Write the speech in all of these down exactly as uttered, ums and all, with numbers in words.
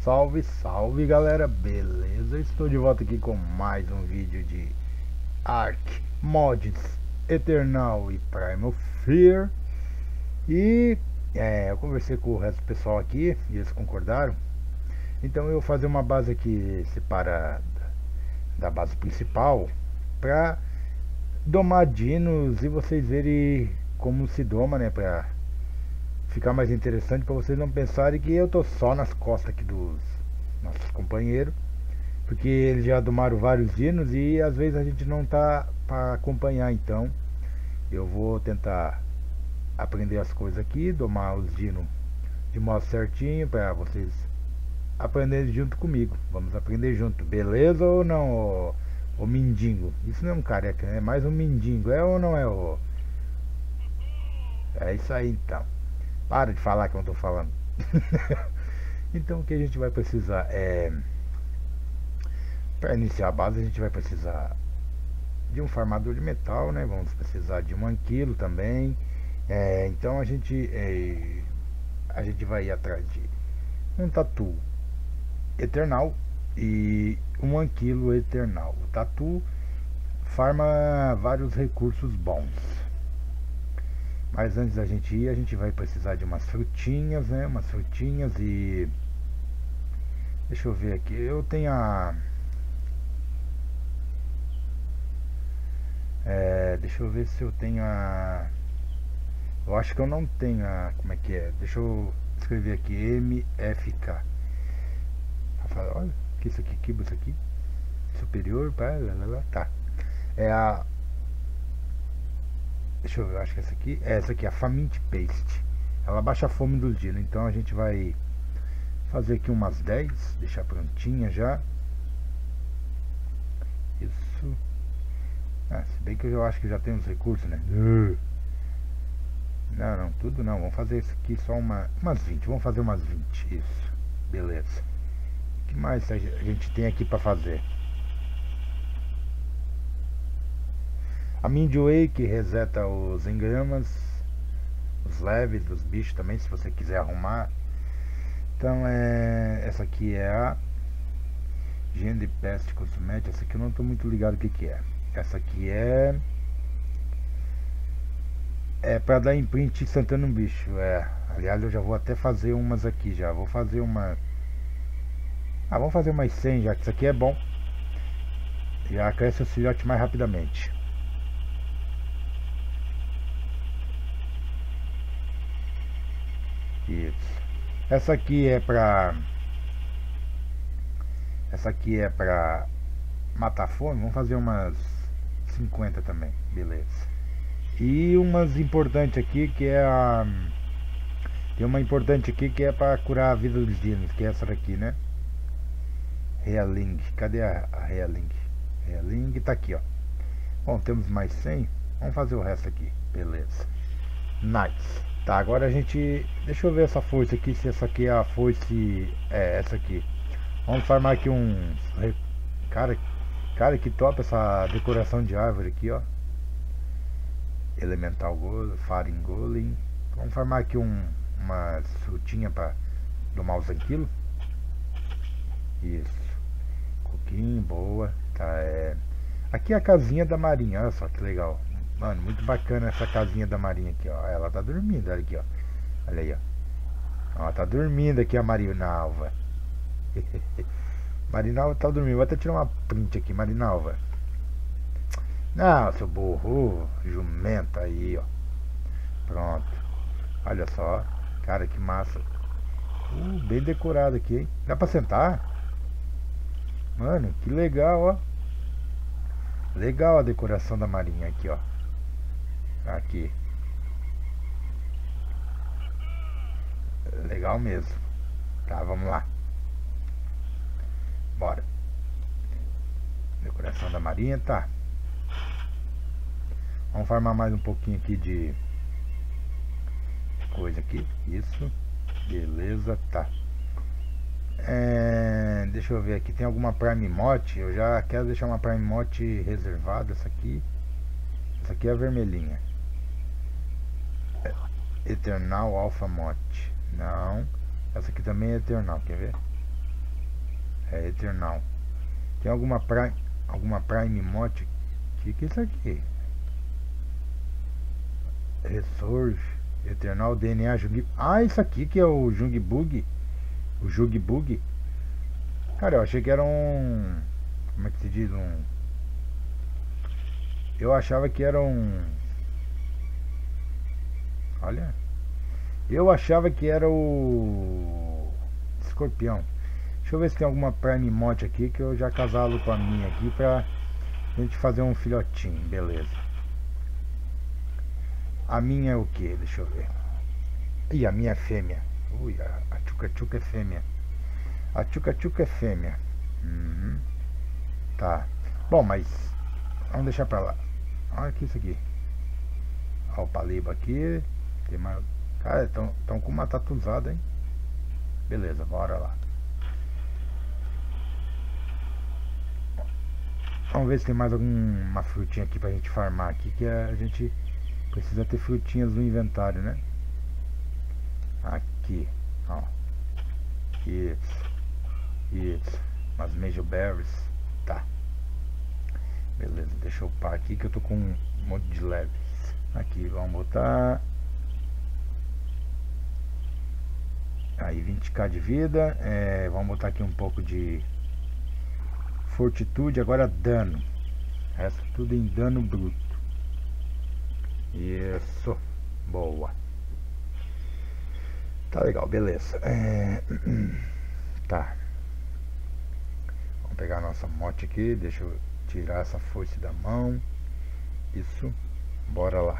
Salve, salve galera, beleza? Estou de volta aqui com mais um vídeo de Ark, Mods, Eternal e Primal Fear. E é, eu conversei com o resto do pessoal aqui e eles concordaram. Então eu vou fazer uma base aqui separada da base principal para domar dinos e vocês verem como se doma, né? Pra ficar mais interessante, para vocês não pensarem que eu tô só nas costas aqui dos nossos companheiros, porque eles já domaram vários dinos e às vezes a gente não tá para acompanhar. Então eu vou tentar aprender as coisas aqui, domar os dinos de modo certinho para vocês aprenderem junto comigo. Vamos aprender junto, beleza ou não, ô, ô mindingo? Isso não é um careca, é mais um mindingo, é ou não é? Ô? É isso aí então. Para de falar que eu não tô falando. Então o que a gente vai precisar é, para iniciar a base a gente vai precisar de um farmador de metal, né? Vamos precisar de um anquilo também. É, então a gente é, a gente vai ir atrás de um tatu eternal e um anquilo eternal. O tatu farma vários recursos bons. Mas antes da gente ir, a gente vai precisar de umas frutinhas, né? Umas frutinhas e... Deixa eu ver aqui. Eu tenho a... É, deixa eu ver se eu tenho a... Eu acho que eu não tenho a... Como é que é? Deixa eu escrever aqui. M F K. Olha, que isso aqui, que isso aqui? Superior, pá, lá, lá, lá. Tá. É a... Deixa eu ver, acho que essa aqui é essa aqui, a Famint Paste. Ela baixa a fome dos dinos. Então a gente vai fazer aqui umas dez, deixar prontinha já. Isso. Ah, se bem que eu acho que já tem os recursos, né? Não, não, tudo não. Vamos fazer isso aqui só uma, umas vinte. Vamos fazer umas vinte. Isso. Beleza. O que mais a gente tem aqui para fazer? A Mindway, que reseta os engramas, os leves dos bichos também, se você quiser arrumar. Então é, essa aqui é a Gene Pest Cosmética. Essa aqui eu não estou muito ligado o que que é. Essa aqui é é para dar imprint instantâneo no bicho. É, aliás eu já vou até fazer umas aqui já. Vou fazer uma. Ah, vamos fazer umas cem já, que isso aqui é bom. Já cresce o filhote mais rapidamente. Isso. Essa aqui é pra... Essa aqui é pra matar fome. Vamos fazer umas cinquenta também. Beleza. E umas importantes aqui que é a... Tem uma importante aqui que é pra curar a vida dos dinos, que é essa daqui, né? Realing. Cadê a, a Realing? Realing tá aqui, ó. Bom, temos mais cem. Vamos fazer o resto aqui. Beleza. Nice. Tá, agora a gente... Deixa eu ver essa foice aqui, se essa aqui é a foice... É, essa aqui. Vamos farmar aqui um... Cara, cara, que top essa decoração de árvore aqui, ó. Elemental Golem, Faring Golem. Vamos farmar aqui um... Uma frutinha pra domar os anquilos. Isso. Coquinho, boa. Tá, é... Aqui é a casinha da marinha, olha só que legal. Mano, muito bacana essa casinha da marinha aqui, ó. Ela tá dormindo, olha aqui, ó. Olha aí, ó. Ela tá dormindo aqui a Marinalva. Marinalva tá dormindo. Vou até tirar uma print aqui, Marinalva. Não, seu burro. Jumenta aí, ó. Pronto. Olha só. Cara, que massa. Uh, bem decorado aqui, hein? Dá pra sentar? Mano, que legal, ó. Legal a decoração da marinha aqui, ó. Aqui. Legal mesmo. Tá, vamos lá. Bora. Decoração da marinha, tá. Vamos farmar mais um pouquinho aqui de coisa aqui. Isso. Beleza, tá. É, deixa eu ver aqui. Tem alguma Prime Mote? Eu já quero deixar uma Prime Mote reservada. Essa aqui. Essa aqui é a vermelhinha. Eternal Alpha Mote. Não. Essa aqui também é Eternal, quer ver? É Eternal. Tem alguma Prime, alguma Prime Mod? Que que é isso aqui? Resource, Eternal, D N A, Jung... Ah, isso aqui que é o Jungbug. O Jungbug. Cara, eu achei que era um... Como é que se diz? Um... Eu achava que era um... Olha... Eu achava que era o... Escorpião. Deixa eu ver se tem alguma Prime Mod aqui que eu já casalo com a minha aqui pra gente fazer um filhotinho, beleza. A minha é o que? Deixa eu ver. Ih, a minha é fêmea. Ui, a Tchuca Tchuca é fêmea. A Tchuca Tchuca é fêmea. Uhum. Tá. Bom, mas vamos deixar pra lá. Olha aqui isso aqui. Olha o paliba aqui. Tem mais... Cara, estão com uma tatuzada, hein? Beleza, bora lá. Vamos ver se tem mais alguma frutinha aqui pra gente farmar aqui, que a gente precisa ter frutinhas no inventário, né? Aqui, ó. Isso. Isso. Umas Major Berries. Tá. Beleza, deixa eu upar aqui que eu tô com um monte de leves. Aqui, vamos botar... Aí, vinte k de vida. É, vamos botar aqui um pouco de... Fortitude, agora dano. Resta tudo em dano bruto. Isso. Boa. Tá legal, beleza. É... Tá. Vamos pegar a nossa mote aqui. Deixa eu tirar essa foice da mão. Isso. Bora lá.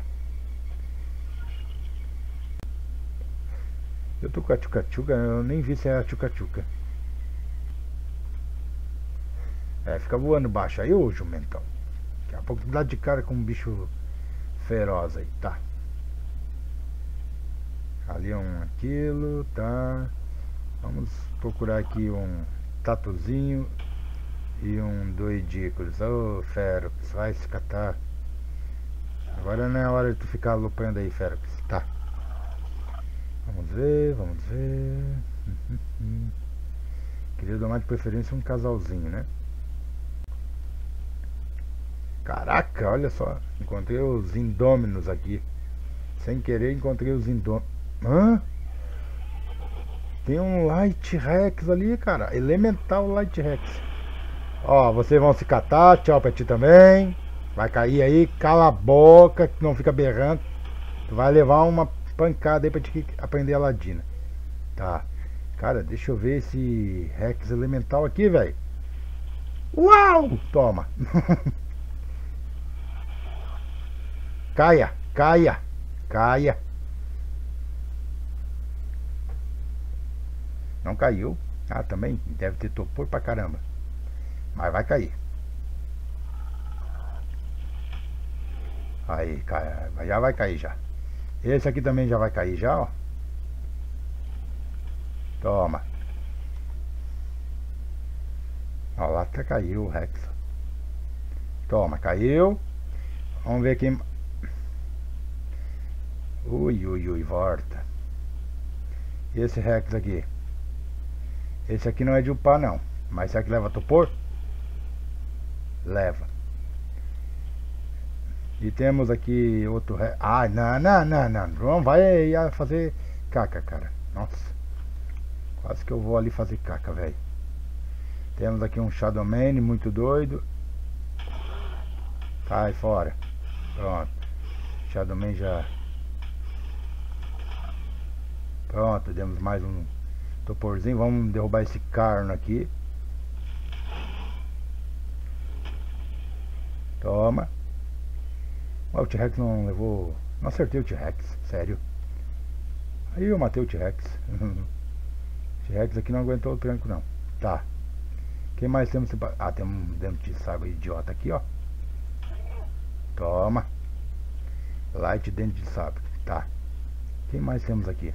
Eu tô com a tchuca-tchuca. Eu nem vi se é a tchuca-tchuca. É, fica voando baixo aí, ô jumentão. Daqui a pouco dá de cara com um bicho feroz aí, tá. Ali é um aquilo, tá. Vamos procurar aqui um tatuzinho e um doidícolis. Ô, Ferox, vai se catar. Agora não é hora de tu ficar lupando aí, Ferox, tá. Vamos ver, vamos ver. Queria domar de preferência um casalzinho, né? Caraca, olha só. Encontrei os Indôminos aqui. Sem querer encontrei os Indôminos. Hã? Tem um Light Rex ali, cara. Elemental Light Rex. Ó, vocês vão se catar. Tchau pra ti também. Vai cair aí. Cala a boca, que não fica berrando. Tu vai levar uma pancada aí pra te aprender a ladina. Tá. Cara, deixa eu ver esse Rex Elemental aqui, velho. Uau! Toma. Caia, caia, caia. Não caiu. Ah, também deve ter topor pra caramba. Mas vai cair. Aí, cai, já vai cair já. Esse aqui também já vai cair já, ó. Toma. Ó, lá até caiu o Rex. Toma, caiu. Vamos ver aqui. Ui, ui, ui, volta. Esse Rex aqui. Esse aqui não é de upar não. Mas será que leva topor? Leva. E temos aqui outro Rex. Ah, não, não, não, não. Não vai fazer caca, cara. Nossa. Quase que eu vou ali fazer caca, velho. Temos aqui um Shadowman muito doido. Sai fora. Pronto. Shadowman já... Pronto, demos mais um toporzinho. Vamos derrubar esse carno aqui. Toma. Ó, o T-Rex não levou... Não acertei o T-Rex, sério. Aí eu matei o T-Rex. O T-Rex aqui não aguentou o tranco não. Tá. Quem mais temos? Ah, tem um dente de sabre idiota aqui, ó. Toma. Light dente de sabre. Tá. Quem mais temos aqui?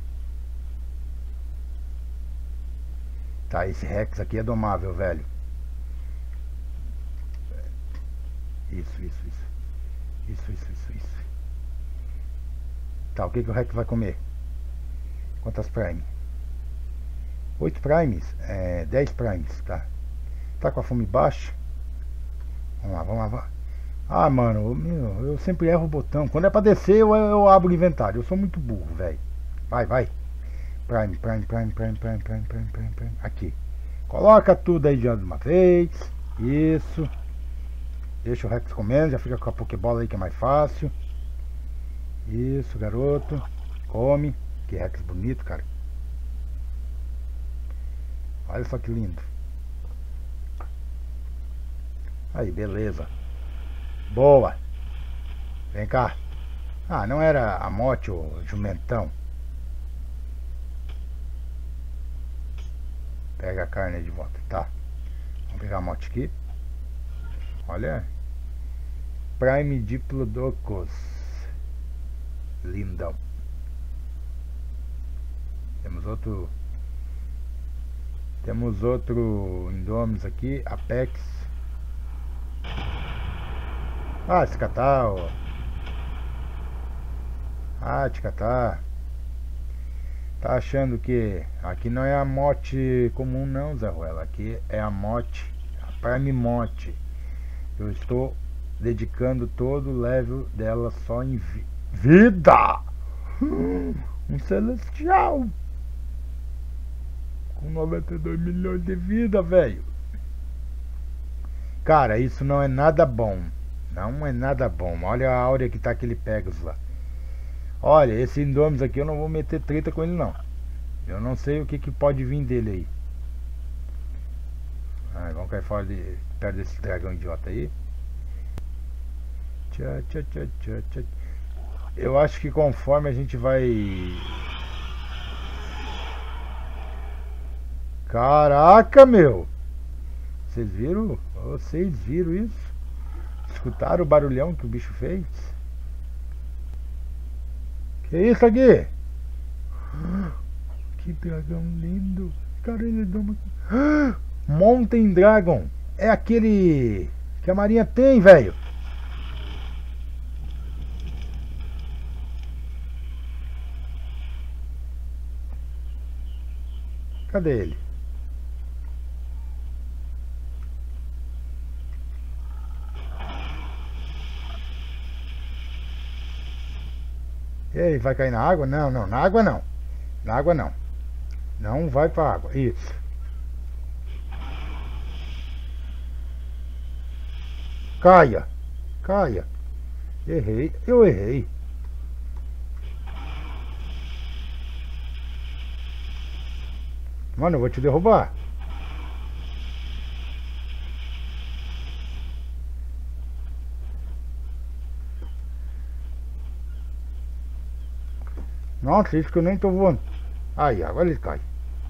Tá, esse Rex aqui é domável, velho. Isso, isso, isso. Isso, isso, isso, isso. Tá, o que, que o Rex vai comer? Quantas Prime? oito Primes? É, dez Primes, tá? Tá com a fome baixa? Vamos lá, vamos lá. Vamos. Ah, mano, meu, eu sempre erro o botão. Quando é pra descer, eu, eu abro o inventário. Eu sou muito burro, velho. Vai, vai. Prime, Prime, Prime, Prime, Prime, Prime, Prime, Prime, Prime. Aqui. Coloca tudo aí de uma vez. Isso. Deixa o Rex comendo, já fica com a Pokébola aí que é mais fácil. Isso, garoto. Come. Que Rex bonito, cara. Olha só que lindo. Aí, beleza. Boa. Vem cá. Ah, não era a mote ou jumentão? Pega a carne aí de volta. Tá. Vamos pegar a mote aqui. Olha. Prime Diplodocus. Lindão. Temos outro. Temos outro Indominus aqui. Apex. Ah, esse catar. Ah, te catar. Tá achando que aqui não é a mote comum não, Zé Ruela. Aqui é a mote, a Prime Mote. Eu estou dedicando todo o level dela só em vi vida. Um celestial com noventa e dois milhões de vida, velho. Cara, isso não é nada bom. Não é nada bom. Olha a áurea que tá aquele Pegasus lá. Olha, esse Indominus aqui eu não vou meter treta com ele não. Eu não sei o que, que pode vir dele aí. Ah, vamos cair fora de, perto desse dragão idiota aí. Tchá, tchá, tchá, tchá, tchá. Eu acho que conforme a gente vai... Caraca, meu! Vocês viram? Vocês viram isso? Escutaram o barulhão que o bicho fez? Que isso aqui? Que dragão lindo! Cara, ele dá uma... Mountain Dragon! É aquele que a marinha tem, velho! Cadê ele? E aí, vai cair na água? Não, não, na água não. Na água não. Não vai pra água. Isso. Caia. Caia. Errei. Eu errei. Mano, eu vou te derrubar. Nossa, isso que eu nem tô voando. Aí, agora ele cai.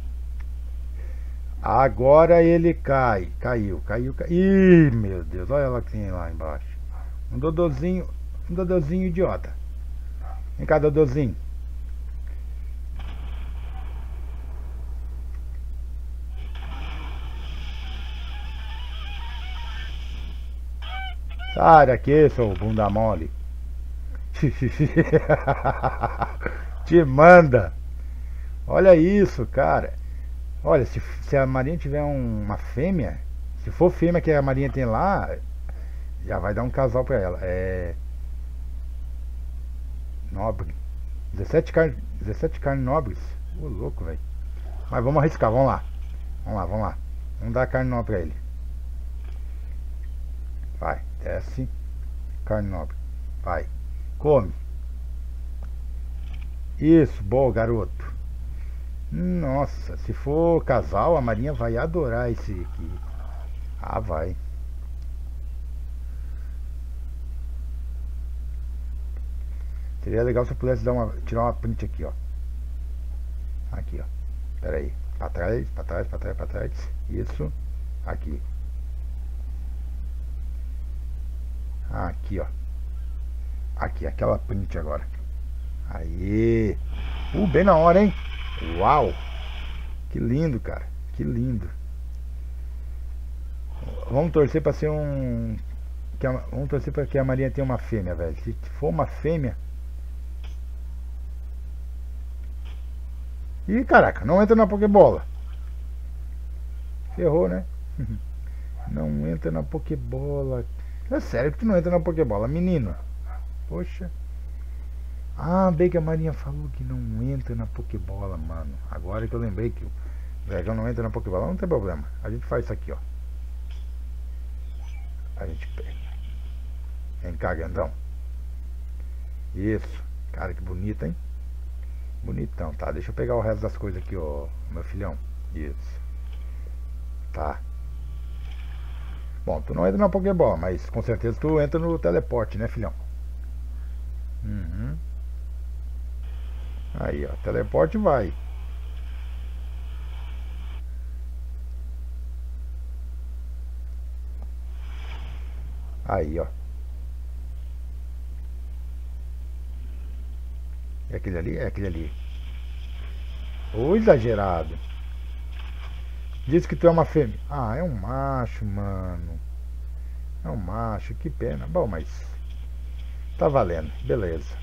Agora ele cai. Caiu, caiu, caiu. Ih, meu Deus, olha lá que tem lá embaixo. Um dodozinho, um dodozinho idiota. Vem cá, dodozinho. Sai daqui, seu bunda mole. Te manda. Olha isso, cara. Olha, se, se a marinha tiver um, uma fêmea, se for fêmea que a marinha tem lá, já vai dar um casal pra ela. É... Nobre. dezessete carnes dezessete carne nobres. Ô, louco, velho. Mas vamos arriscar, vamos lá. Vamos lá, vamos lá. Vamos dar carne nobre pra ele. Vai, desce. Carne nobre. Vai. Come. Isso, boa, garoto. Nossa, se for casal, a marinha vai adorar esse aqui. Ah, vai. Seria legal se eu pudesse dar uma, tirar uma print aqui, ó. Aqui, ó. Pera aí. Pra trás, pra trás, pra trás, pra trás. Isso. Aqui. Aqui, ó. Aqui, aquela print agora. Aí. Uh, bem na hora, hein? Uau! Que lindo, cara. Que lindo. Vamos torcer pra ser um... Que a... Vamos torcer pra que a marinha tenha uma fêmea, velho. Se for uma fêmea... Ih, caraca, não entra na Pokébola. Ferrou, né? Não entra na Pokébola. É sério que tu não entra na Pokébola, menino? Poxa. Ah, bem que a Marinha falou que não entra na Pokébola, mano. Agora que eu lembrei que o dragão não entra na Pokébola, não tem problema. A gente faz isso aqui, ó. A gente pega. Vem cá, grandão. Isso. Cara, que bonito, hein? Bonitão, tá? Deixa eu pegar o resto das coisas aqui, ó, meu filhão. Isso. Tá. Bom, tu não entra na Pokébola, mas com certeza tu entra no teleporte, né, filhão? Uhum. Aí, ó, teleporte vai. Aí, ó. É aquele ali? É aquele ali. Ô, exagerado. Diz que tu é uma fêmea. Ah, é um macho, mano. É um macho, que pena. Bom, mas tá valendo, beleza.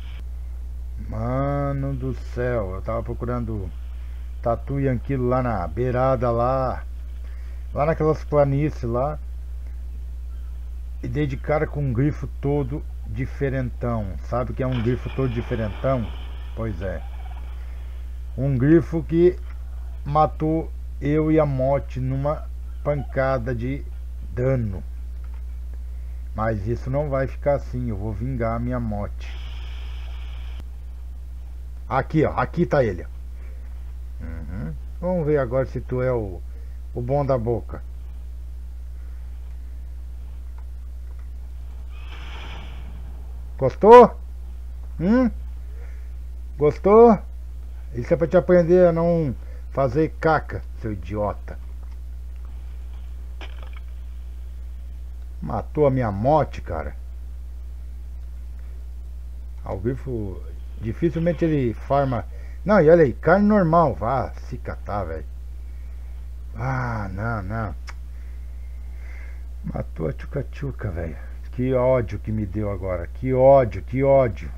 Mano do céu, eu tava procurando tatu e anquilo lá na beirada lá. Lá naquelas planícies lá. E dei de cara com um grifo todo diferentão. Sabe o que é um grifo todo diferentão? Pois é. Um grifo que matou eu e a Mote numa pancada de dano. Mas isso não vai ficar assim, eu vou vingar a minha Mote. Aqui, ó, aqui tá ele. Uhum. Vamos ver agora se tu é o, o bom da boca. Gostou? Hum? Gostou? Isso é pra te aprender a não fazer caca, seu idiota. Matou a minha Mote, cara. Ao grifo, dificilmente ele farma. Não, e olha aí, carne normal. Vá se catar, velho. Ah, não, não. Matou a tchuca-tchuca, velho. Que ódio que me deu agora. Que ódio, que ódio.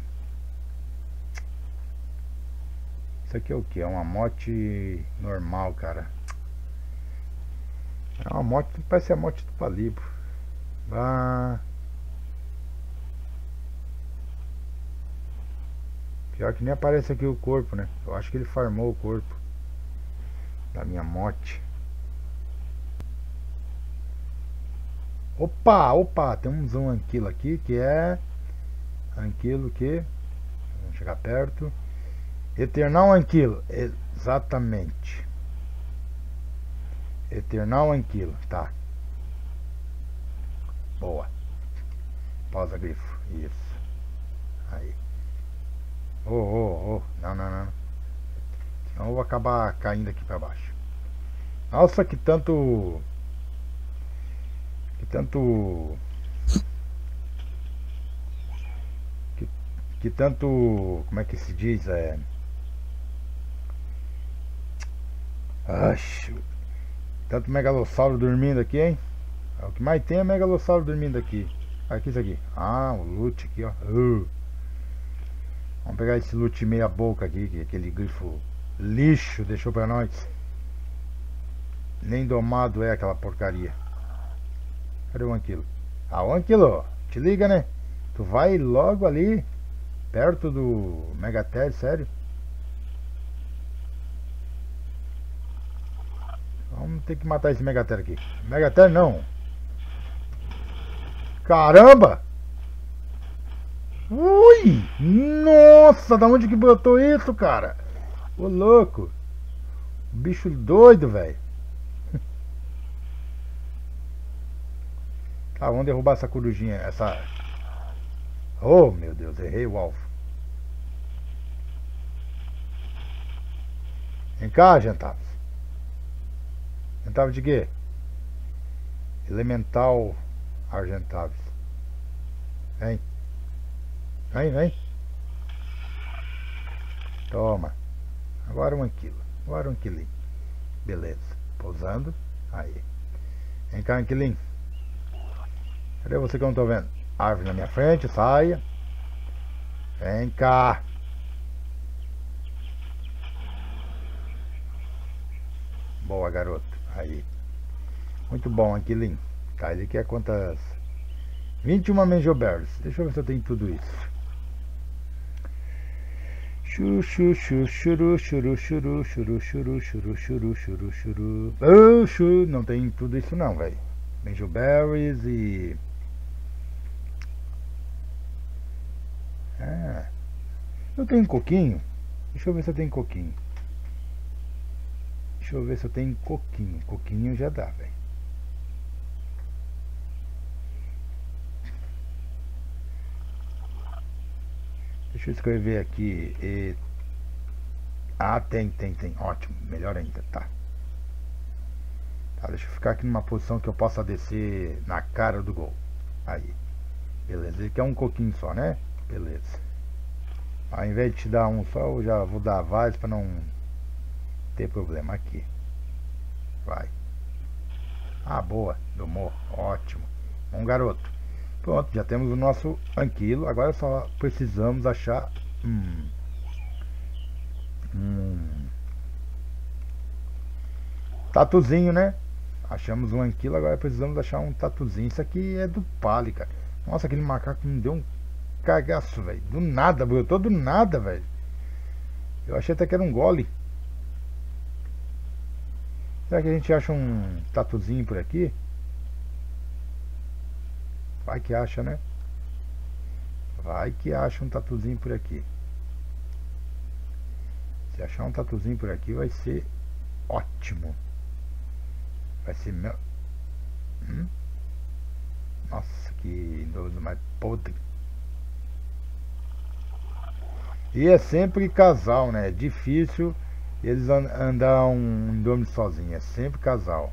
Isso aqui é o que? É uma mote normal, cara. É uma mote, parece a mote do Palibro. Ah. Pior que nem aparece aqui o corpo, né? Eu acho que ele farmou o corpo da minha mote. Opa, opa, temos um anquilo aqui que é anquilo que, vamos chegar perto. Eternal anquilo, exatamente. Eternal anquilo, tá. Boa. Pausa grifo, isso. Aí. Oh, oh, oh, não, não, não. Senão eu vou acabar caindo aqui pra baixo. Nossa, que tanto... Que tanto... Que, que tanto... Como é que se diz? É... Acho... Tanto megalossauro dormindo aqui, hein? É o que mais tem é megalossauro dormindo aqui. Aqui, isso aqui. Ah, o loot aqui, ó. Uh. Vamos pegar esse loot meia boca aqui, que aquele grifo lixo deixou pra nós. Nem domado é aquela porcaria. Cadê o anquilo? Ah, o anquilo, te liga, né? Tu vai logo ali, perto do Megatério, sério? Vamos ter que matar esse Megatério aqui. Megatério não. Caramba! Ui! Nossa, da onde que brotou isso, cara? Ô louco! Bicho doido, velho. Tá, vamos derrubar essa corujinha. Essa. Oh, meu Deus, errei o alvo. Vem cá, Gentavis. Gentavis de quê? Elemental Argentavis. Vem. Vem, vem. Toma. Agora um anquilo. Agora um anquilinho. Beleza. Pousando. Aí. Vem cá, anquilinho. Cadê você que eu não tô vendo? Árvore na minha frente, saia. Vem cá. Boa, garoto. Aí. Muito bom, Anquilinho. Tá, ele quer quantas? vinte e uma Manjoberries. Deixa eu ver se eu tenho tudo isso. Churu, churu, churu, churu, churu, churu, churu, churu, churu, churu, churu. Oh, churu. Não tem tudo isso não, velho. Manjoberries e... Ah, eu tenho coquinho. Deixa eu ver se eu tenho coquinho. Deixa eu ver se eu tenho coquinho. Coquinho já dá, velho. Deixa eu escrever aqui. E... Ah, tem, tem, tem. Ótimo. Melhor ainda, tá. Tá, deixa eu ficar aqui numa posição que eu possa descer na cara do gol. Aí. Beleza. Ele quer um coquinho só, né? Beleza. Ao invés de te dar um só, eu já vou dar vários para não ter problema. Aqui. Vai. Ah, boa. Domou. Ótimo. Bom, garoto. Pronto, já temos o nosso anquilo. Agora só precisamos achar... Hum, hum, tatuzinho, né? Achamos um anquilo, agora precisamos achar um tatuzinho. Isso aqui é do Pali, cara. Nossa, aquele macaco me deu um cagaço, velho. Do nada, brotou do nada, velho. Eu achei até que era um gole. Será que a gente acha um tatuzinho por aqui? Vai que acha, né? Vai que acha um tatuzinho por aqui. Se achar um tatuzinho por aqui vai ser ótimo. Vai ser meu... Hum? Nossa, que idoso mais podre. E é sempre casal, né? É difícil eles andar um indômito sozinho. É sempre casal.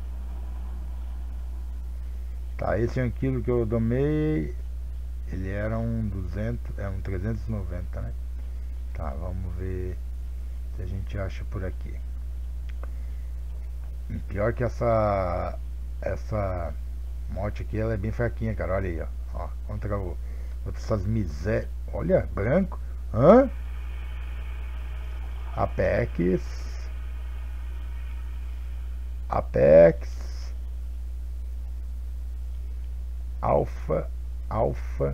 Tá, esse anquilo que eu domei, ele era um duzentos, é um trezentos e noventa, né? Tá, vamos ver se a gente acha por aqui. E pior que essa essa mote aqui, ela é bem fraquinha, cara. Olha aí, ó. Ó, contra o, contra essas misérias. Olha, branco. Hã? Apex. Apex. Alfa, alfa,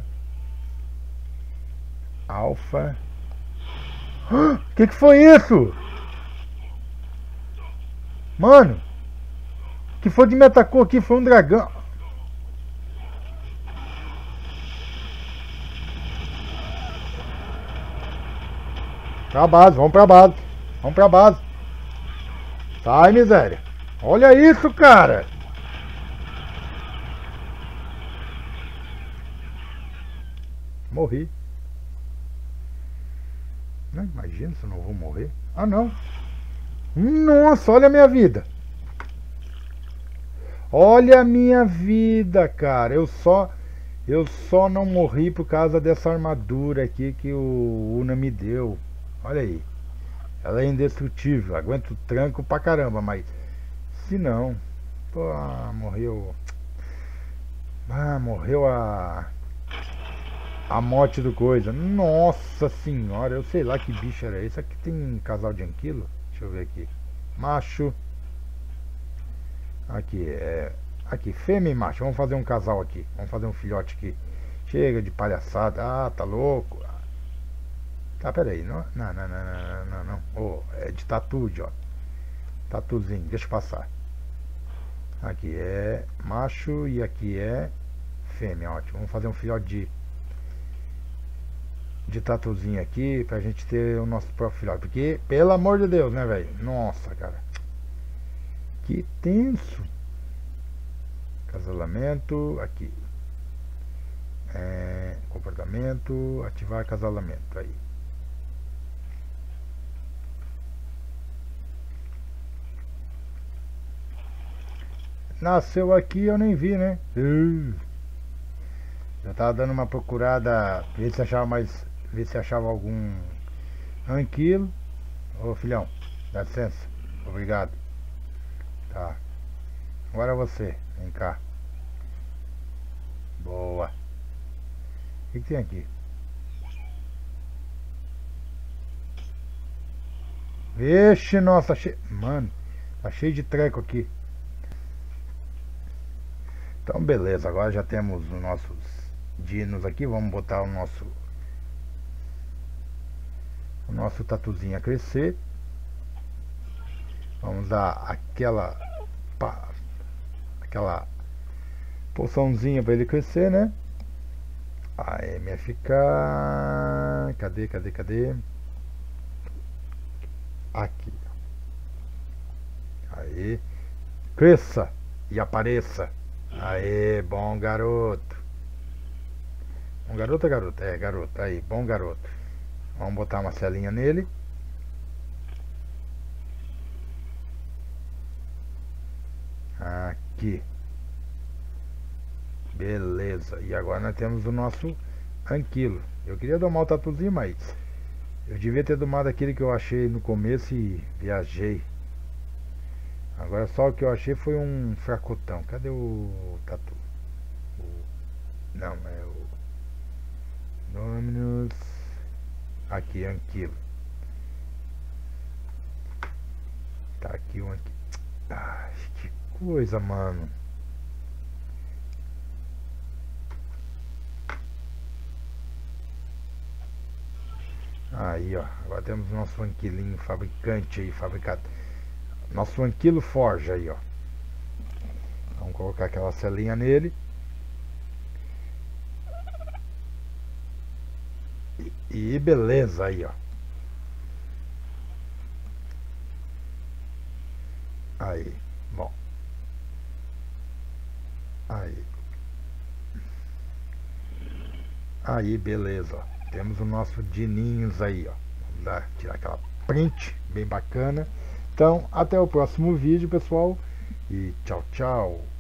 alfa. O que que foi isso? Mano, que foi de me atacou aqui? Foi um dragão. Pra base, vamos pra base. Vamos pra base. Sai, miséria. Olha isso, cara. Morri. Não, imagina se eu não vou morrer. Ah, não. Nossa, olha a minha vida. Olha a minha vida, cara. Eu só eu só não morri por causa dessa armadura aqui que o Una me deu. Olha aí. Ela é indestrutível. Aguenta o tranco pra caramba, mas se não, pô, morreu. Ah, morreu a A morte do coisa. Nossa senhora, eu sei lá que bicho era esse. Aqui tem um casal de anquilo. Deixa eu ver aqui. Macho. Aqui, é... Aqui, fêmea e macho. Vamos fazer um casal aqui. Vamos fazer um filhote aqui. Chega de palhaçada. Ah, tá louco. Tá, peraí. Não, não, não, não, não, não, não. Oh, é de tatude, ó. Tatuzinho, deixa eu passar. Aqui é macho e aqui é fêmea, ótimo. Vamos fazer um filhote de de tatuzinho aqui pra gente ter o nosso próprio filhote. Porque, pelo amor de Deus, né, velho? Nossa, cara. Que tenso. Casalamento, aqui. É, comportamento, ativar acasalamento, aí. Nasceu aqui, eu nem vi, né? Uh, já tava dando uma procurada, ver se achava mais, ver se achava algum anquilo. Ô filhão, dá licença, obrigado. Tá, agora você, vem cá. Boa. O que, que tem aqui? Vixe, nossa, che... mano, tá cheio de treco aqui. Então beleza, agora já temos os nossos dinos aqui. Vamos botar o nosso o nosso tatuzinho a crescer. Vamos dar aquela pá, aquela poçãozinha para ele crescer, né? A M F K, cadê, cadê, cadê? Aqui. Aí, cresça e apareça. Aê, bom garoto. Bom garoto ou garota? É, garoto. Aí, bom garoto. Vamos botar uma celinha nele. Aqui. Beleza. E agora nós temos o nosso anquilo. Eu queria domar o tatuzinho, mas eu devia ter domado aquele que eu achei no começo e viajei. Agora só o que eu achei foi um fracotão. Cadê o tatu? O... Não, é o Dominus. Aqui, anquilo. Tá aqui o anquilo. Ai, que coisa, mano. Aí, ó. Agora temos o nosso anquilinho fabricante aí, fabricado. Nosso anquilo forja aí, ó. Vamos colocar aquela celinha nele. E, e beleza aí, ó. Aí, bom. Aí. Aí, beleza, ó. Temos o nosso dininhos aí, ó. Vamos lá, tirar aquela print bem bacana. Então, até o próximo vídeo, pessoal. E tchau, tchau.